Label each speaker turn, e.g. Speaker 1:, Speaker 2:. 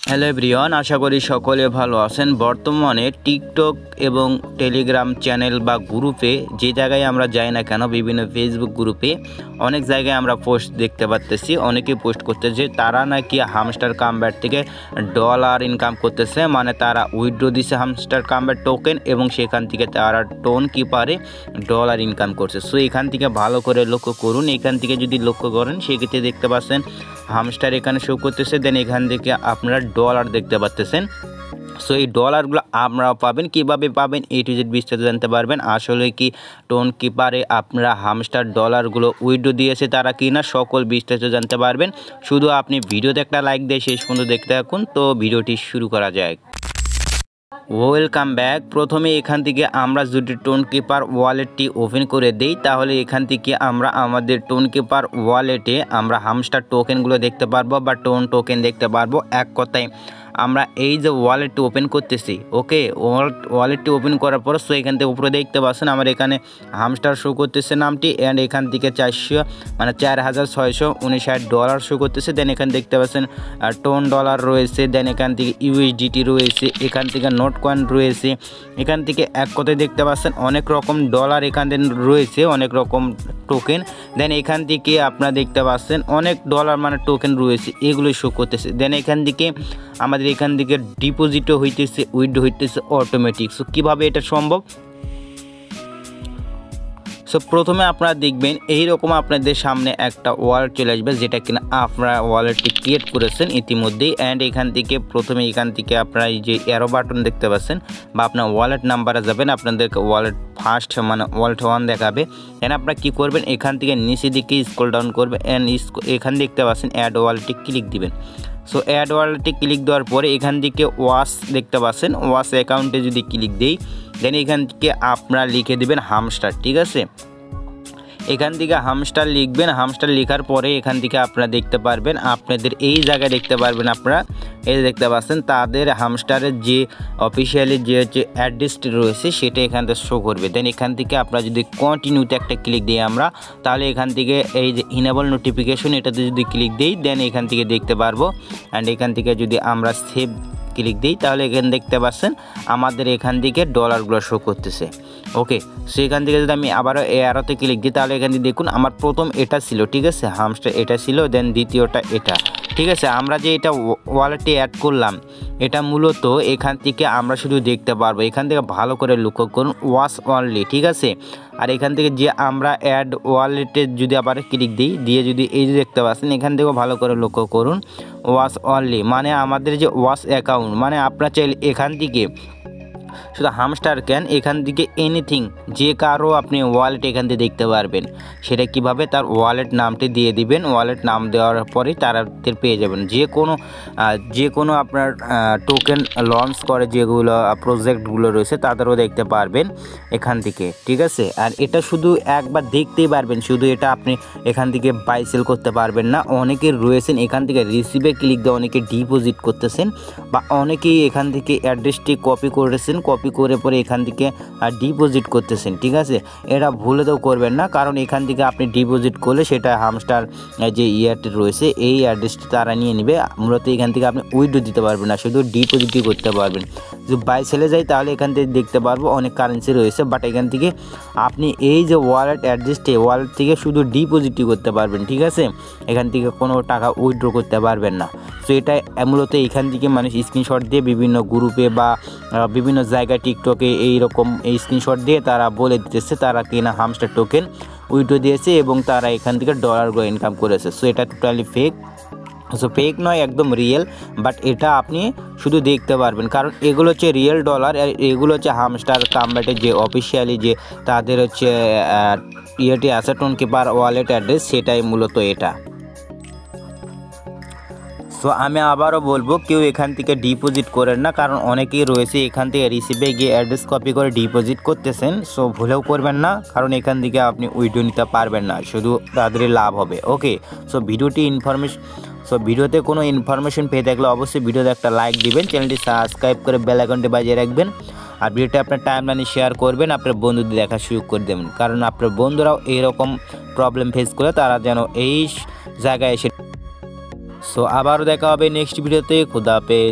Speaker 1: Hello everyone, আশা করি সকলে ভালো আছেন। বর্তমানে টিকটক এবং টেলিগ্রাম চ্যানেল বা গ্রুপে যে জায়গায় আমরা যাই না কেন, বিভিন্ন ফেসবুক গ্রুপে অনেক জায়গায় আমরা পোস্ট দেখতে পাচ্তেছি। অনেকেই পোস্ট করতেছে তারা নাকি হামস্টার কামব্যাট থেকে ডলার ইনকাম করতেছে, মানে তারা উইথড্র দিছে হামস্টার কামব্যাট টোকেন এবং সেখান থেকে তারা টোন কিপারে ডলার ইনকাম করছে। সো এখান থেকে ভালো করে লক্ষ্য করুন। এখান থেকে যদি লক্ষ্য করেন সেক্ষেত্রে দেখতে পাচ্ছেন হামস্টার এখানে শো করতেছে, দেন এখান থেকে আপনারা ডলার দেখতে পাচ্ছেন। সো এই ডলারগুলো আপনারা পাবেন, কিভাবে পাবেন A to Z বিস্তারিত জানতে পারবেন। আসলে কি টোন কিপারে আপনারা হামস্টার ডলারগুলো উইথড্র দিয়েছে তারা কি না, সকল বিস্তারিত জানতে পারবেন। শুধু আপনি ভিডিওতে একটা লাইক দিয়ে শেষ পর্যন্ত দেখতে থাকুন। তো ভিডিওটি শুরু করা যায়। Welcome back. প্রথমে এখান থেকে আমরা যদি টোন কিপার ওয়ালেটটি ওপেন করে দেই তাহলে এখান থেকে আমরা আমাদের টোন কিপার ওয়ালেটে আমরা হামস্টার টোকেনগুলো দেখতে পারবো বা টোন টোকেন দেখতে পারবো। এক কথায় আমরা এই যে ওয়ালেটটি ওপেন করতেছি, ওকে, ওয়ালেটটি ওপেন করার পর সো এখান থেকে উপরে দেখতে পাচ্ছেন আমার এখানে হামস্টার শো করতেছে নামটি, অ্যান্ড এখান থেকে 4,659 ডলার শো করতেছে। দেন এখানে দেখতে পাচ্ছেন টোন ডলার রয়েছে, দেন এখান থেকে ইউএসডিটি রয়েছে, এখান থেকে নোট কয়েন রয়েছে, এখান থেকে এক কথায় দেখতে পাচ্ছেন অনেক রকম ডলার এখানে রয়েছে, অনেক রকম টোকেন। দেন এখান থেকে আপনারা দেখতে পাচ্ছেন অনেক ডলার মানে টোকেন রয়েছে, এগুলো শো করতেছে। দেন এখান থেকে আমাদের এখান থেকে ডিপোজিটও হইতেছে, উইথড্র হইতেছে অটোমেটিক। সো কীভাবে এটা সম্ভব? সো প্রথমে আপনারা দেখবেন এইরকম আপনাদের সামনে একটা ওয়ালেট চলে আসবে, যেটা কিনা আপনারা ওয়ালেটটি ক্রিয়েট করেছেন ইতিমধ্যেই। অ্যান্ড এখান থেকে প্রথমে এখান থেকে আপনারা এই যে অ্যারো বাটন দেখতে পাচ্ছেন বা আপনার ওয়ালেট নাম্বারে যাবেন, আপনাদেরকে ওয়ালেট ফার্স্ট মানে ওয়ালেট 1 দেখাবে। অ্যান্ড আপনারা কী করবেন, এখান থেকে নিচে দিকে স্ক্রল ডাউন করবেন, অ্যান্ড এখান দেখতে পাচ্ছেন অ্যাড ওয়ালেটে ক্লিক দিবেন। সো অ্যাড ওয়ালেটে ক্লিক দেওয়ার পরে এখান থেকে ওয়াশ দেখতে পাচ্ছেন, ওয়াশ অ্যাকাউন্টে যদি ক্লিক দেই দেন এখান থেকে আপনারা লিখে দেবেন হামস্টার, ঠিক আছে। এখান থেকে হামস্টার লিখবেন, হামস্টার লেখার পরে এখান থেকে আপনারা দেখতে পারবেন আপনাদের এই জায়গায় দেখতে পারবেন আপনারা এই দেখতে পাচ্ছেন তাদের হামস্টারের যে অফিসিয়ালি যে হচ্ছে অ্যাড্রেসটি রয়েছে সেটা এখান থেকে শো করবে। দেন এখান থেকে আপনারা যদি কন্টিনিউতে একটা ক্লিক দিই আমরা, তাহলে এখান থেকে এই যে ইনেবল নোটিফিকেশন এটাতে যদি ক্লিক দিই দেন এখান থেকে দেখতে পারবো। অ্যান্ড এখান থেকে যদি আমরা সেভ ক্লিক দিই তাহলে এখানে দেখতে পাচ্ছেন আমাদের এখান থেকে ডলারগুলো শো করতেছে, ওকে। সেখান থেকে যদি আমি আবারও অ্যারোতে ক্লিক দিই তাহলে এখান থেকে দেখুন আমার প্রথম এটা ছিল, ঠিক আছে, হামস্টার এটা ছিল, দেন দ্বিতীয়টা এটা, ঠিক আছে। আমরা যে এটা ওয়ালেটে অ্যাড করলাম এটা মূলত এখান থেকে আমরা শুধু দেখতে পারবো, এখান থেকে ভালো করে লক্ষ্য করুন ওয়াশ অনলি, ঠিক আছে। আর এখান থেকে যে আমরা অ্যাড ওয়ালেটে যদি আবার ক্লিক দিই দিয়ে যদি এই যে দেখতে পাচ্ছেন এখান থেকেও ভালো করে লক্ষ্য করুন ওয়াশ অনলি, মানে আমাদের যে ওয়াশ অ্যাকাউন্ট, মানে আপনারা চাইলে এখান থেকে শুধু হামস্টার ক্যান এখান থেকে এনিথিং যে কারো আপনি ওয়ালেট এখান থেকে দেখতে পারবেন। সেটা কিভাবে, তার ওয়ালেট নামটি দিয়ে দিবেন, ওয়ালেট নাম দেওয়ার পরে তাদের পেয়ে যাবেন যে কোনো আপনার টোকেন লঞ্চ করে যেগুলো প্রজেক্টগুলো রয়েছে তাদেরও দেখতে পারবেন এখান থেকে, ঠিক আছে। আর এটা শুধু একবার দেখতেই পারবেন, শুধু এটা আপনি এখান থেকে বাই সেল করতে পারবেন না। অনেকে রয়েছেন এখান থেকে রিসিভে ক্লিক দিয়ে অনেকে ডিপোজিট করতেছেন বা অনেকেই এখান থেকে অ্যাড্রেসটি কপি করেছেন, কপি করে পরে এখান থেকে ডিপোজিট করতেছেন, ঠিক আছে। এটা ভুলেও করবেন না, কারণ এখান থেকে আপনি ডিপোজিট করলে সেটা হামস্টার যে ইয়ারটি রয়েছে এই অ্যাড্রেসটি তারা নিয়ে নেবে। মূলত এখান থেকে আপনি উইথড্র দিতে পারবেন না, শুধু ডিপোজিটই করতে পারবেন। যদি বাই সেলে যাই তাহলে এখান থেকে দেখতে পারবো অনেক কারেন্সি রয়েছে, বাট এখান থেকে আপনি এই যে ওয়ালেট অ্যাড্রেসটি ওয়ালেট থেকে শুধু ডিপোজিটই করতে পারবেন, ঠিক আছে। এখান থেকে কোনো টাকা উইথড্র করতে পারবেন না। সো এটা মূলত এখান থেকে মানুষ স্ক্রিনশট দিয়ে বিভিন্ন গ্রুপে বা বিভিন্ন জায়গায় টিকটকে এইরকম এই স্ক্রিনশট দিয়ে তারা বলে দিতেছে তারা কিনা হামস্টার টোকেন উইথড্র দিয়েছে এবং তারা এখান থেকে ডলারগুলো ইনকাম করেছে। সো এটা টোটালি ফেক। সো ফেক নয়, একদম রিয়েল, বাট এটা আপনি শুধু দেখতে পারবেন, কারণ এগুলো হচ্ছে রিয়েল ডলার আর এগুলো হচ্ছে হামস্টার কামব্যাটের যে অফিসিয়ালি যে তাদের হচ্ছে ইয়েটি আছে টোন কিপার ওয়ালেট অ্যাড্রেস, সেটাই মূলত এটা। সো আমি আবারও বলবো কেউ এখান থেকে ডিপোজিট করেন না, কারণ অনেকেই রয়েছে এখান থেকে রিসিভে গিয়ে অ্যাড্রেস কপি করে ডিপোজিট করতেছেন। সো ভুলেও করবেন না, কারণ এখান থেকে আপনি উইথড্র নিতে পারবেন না, শুধু তাদেরই লাভ হবে, ওকে। সো ভিডিওতে কোনো ইনফরমেশন পেয়ে থাকলে অবশ্যই ভিডিওতে একটা লাইক দিবেন, চ্যানেলটি সাবস্ক্রাইব করে বেল আইকনটি বাজিয়ে রাখবেন, আর ভিডিওটা আপনার টাইমলাইনে শেয়ার করবেন, আপনার বন্ধুদের দেখার সুযোগ করে দেবেন, কারণ আপনার বন্ধুরাও এইরকম প্রবলেম ফেস করে তারা যেন এই জায়গায় এসে। সো আবারও দেখা হবে নেক্সট ভিডিওতে। খুদা হাফেজ।